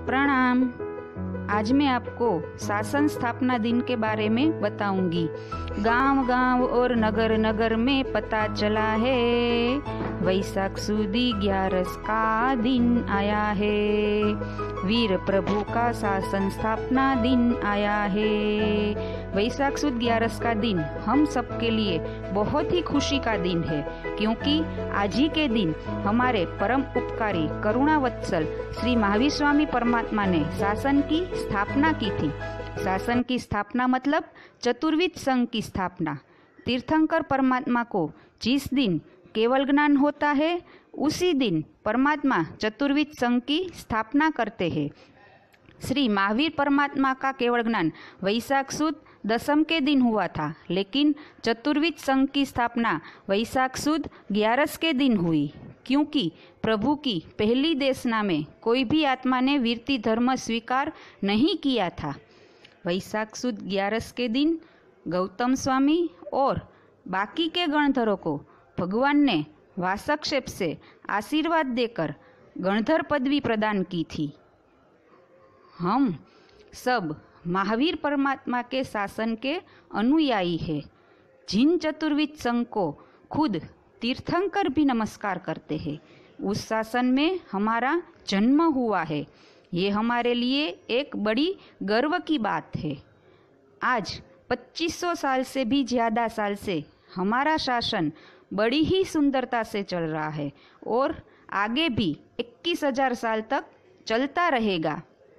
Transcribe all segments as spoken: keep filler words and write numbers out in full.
प्रणाम। आज मैं आपको शासन स्थापना दिन के बारे में बताऊंगी। गांव गांव और नगर नगर में पता चला है, वैशाख सुदी ग्यारस का दिन आया है। वीर प्रभु का शासन स्थापना दिन आया है। वैशाख सुद ग्यारस का दिन हम सबके लिए बहुत ही खुशी का दिन है, क्योंकि आज ही के दिन हमारे परम उपकारी करुणावत्सल श्री महावीर स्वामी परमात्मा ने शासन की स्थापना की थी। शासन की स्थापना मतलब चतुर्विध संघ की स्थापना। तीर्थंकर परमात्मा को जिस दिन केवल ज्ञान होता है, उसी दिन परमात्मा चतुर्विध संघ की स्थापना करते हैं। श्री महावीर परमात्मा का केवल ज्ञान वैशाख सुद दसम के दिन हुआ था, लेकिन चतुर्विध संघ की स्थापना वैशाख सुद ग्यारस के दिन हुई, क्योंकि प्रभु की पहली देशना में कोई भी आत्मा ने वीरती धर्म स्वीकार नहीं किया था। वैशाख सुद ग्यारस के दिन गौतम स्वामी और बाकी के गणधरों को भगवान ने वासक्षेप से आशीर्वाद देकर गणधर पदवी प्रदान की थी। हम सब महावीर परमात्मा के शासन के अनुयायी हैं। जिन चतुर्विध संघ को खुद तीर्थंकर भी नमस्कार करते हैं, उस शासन में हमारा जन्म हुआ है। ये हमारे लिए एक बड़ी गर्व की बात है। आज पच्चीस सौ साल से भी ज़्यादा साल से हमारा शासन बड़ी ही सुंदरता से चल रहा है और आगे भी इक्कीस हजार साल तक चलता रहेगा।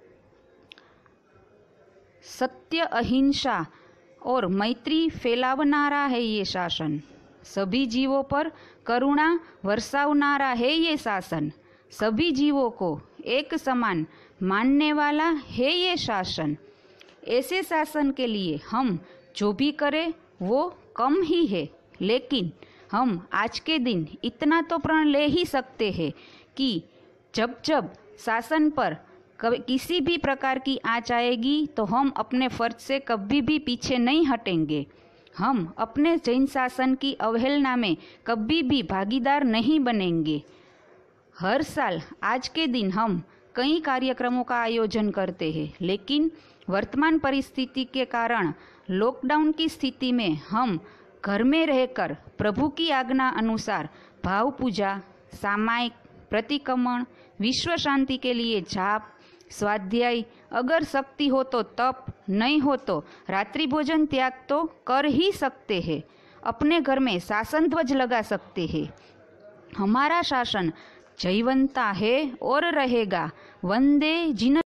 सत्य, अहिंसा और मैत्री फैलावनारा है ये शासन। सभी जीवों पर करुणा वर्षावनारा है ये शासन। सभी जीवों को एक समान मानने वाला है ये शासन। ऐसे शासन के लिए हम जो भी करें वो कम ही है, लेकिन हम आज के दिन इतना तो प्रण ले ही सकते हैं कि जब जब शासन पर कभी किसी भी प्रकार की आँच आएगी तो हम अपने फर्ज से कभी भी पीछे नहीं हटेंगे। हम अपने जैन शासन की अवहेलना में कभी भी भागीदार नहीं बनेंगे। हर साल आज के दिन हम कई कार्यक्रमों का आयोजन करते हैं, लेकिन वर्तमान परिस्थिति के कारण लॉकडाउन की स्थिति में हम घर में रहकर प्रभु की आज्ञा अनुसार भाव पूजा, सामायिक प्रतिक्रमण, विश्व शांति के लिए जाप, स्वाध्याय, अगर शक्ति हो तो तप, नहीं हो तो रात्रि भोजन त्याग तो कर ही सकते हैं। अपने घर में शासन ध्वज लगा सकते हैं। हमारा शासन जयवंता है और रहेगा। वंदे जिन